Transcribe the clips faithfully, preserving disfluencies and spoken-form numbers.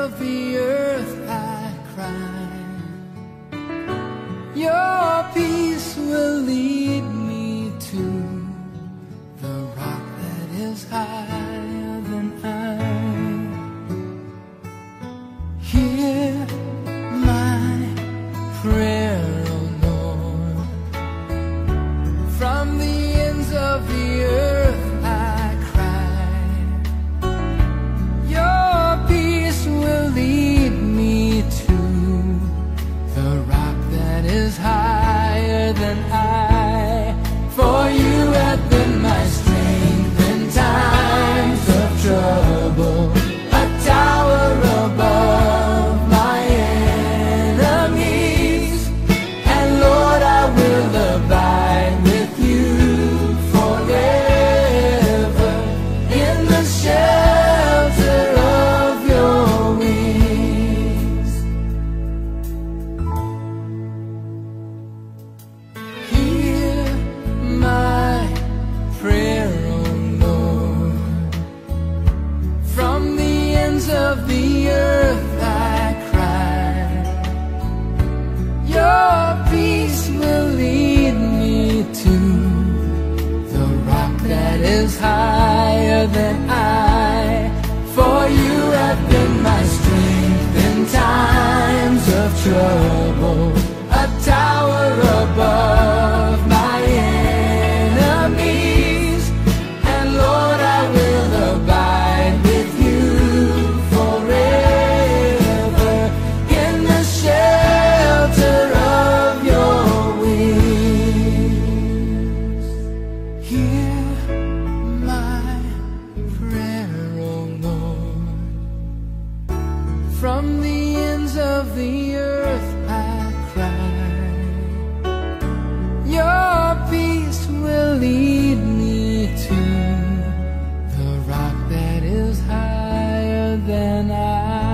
of the earth I cry. Your peace will lead me to the rock that is higher than I. Hear my prayer, O Lord. From the ends of the earth I cry. Your peace will lead me to the rock that is higher than I. For you have been my strength in times of trouble, a tower above my enemies. And Lord, I will abide with you forever in the shelter of your wings. Hear my prayer, O Lord. From the ends of the earth I cry. Your peace will lead me to the rock that is higher than I. For you have been my strength in times of trouble, a tower above my enemies. And Lord, I will abide with you forever in the shelter of your wings. Hear my prayer, O Lord. From the ends of the earth I cry. Your peace will lead me to the rock that is higher than I.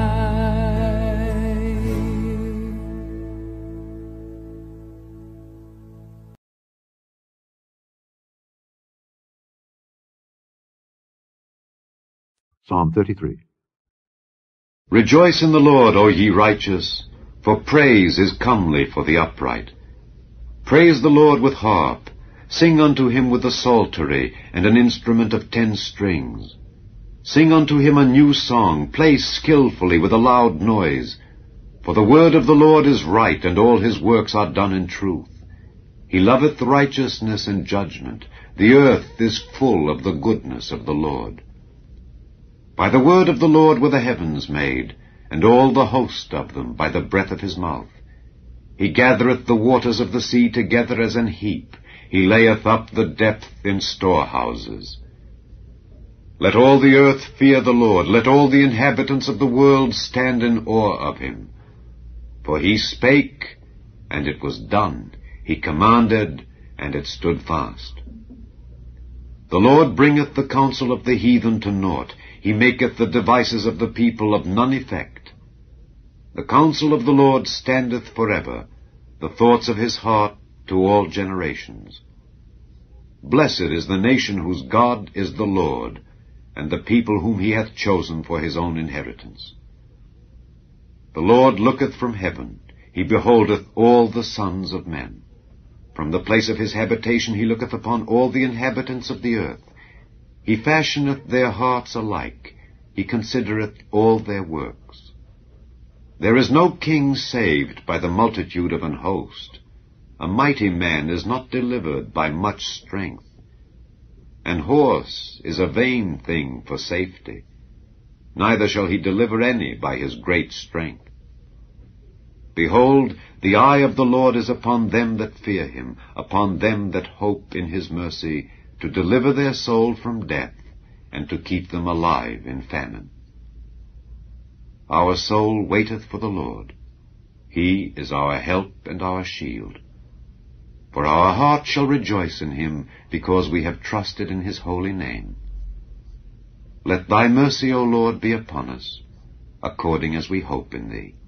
Psalm thirty-three. Rejoice in the Lord, O ye righteous, for praise is comely for the upright. Praise the Lord with harp, sing unto him with the psaltery, and an instrument of ten strings. Sing unto him a new song, play skilfully with a loud noise. For the word of the Lord is right, and all his works are done in truth. He loveth righteousness and judgment. The earth is full of the goodness of the Lord. By the word of the Lord were the heavens made, and all the host of them by the breath of his mouth. He gathereth the waters of the sea together as an heap. He layeth up the depth in storehouses. Let all the earth fear the Lord. Let all the inhabitants of the world stand in awe of him. For he spake, and it was done. He commanded, and it stood fast. The Lord bringeth the counsel of the heathen to naught. He maketh the devices of the people of none effect. The counsel of the Lord standeth forever, the thoughts of his heart to all generations. Blessed is the nation whose God is the Lord, and the people whom he hath chosen for his own inheritance. The Lord looketh from heaven, he beholdeth all the sons of men. From the place of his habitation he looketh upon all the inhabitants of the earth. He fashioneth their hearts alike, he considereth all their works. There is no king saved by the multitude of an host. A mighty man is not delivered by much strength. An horse is a vain thing for safety, neither shall he deliver any by his great strength. Behold, the eye of the Lord is upon them that fear him, upon them that hope in his mercy, to deliver their soul from death, and to keep them alive in famine. Our soul waiteth for the Lord. He is our help and our shield. For our heart shall rejoice in him, because we have trusted in his holy name. Let thy mercy, O Lord, be upon us, according as we hope in thee.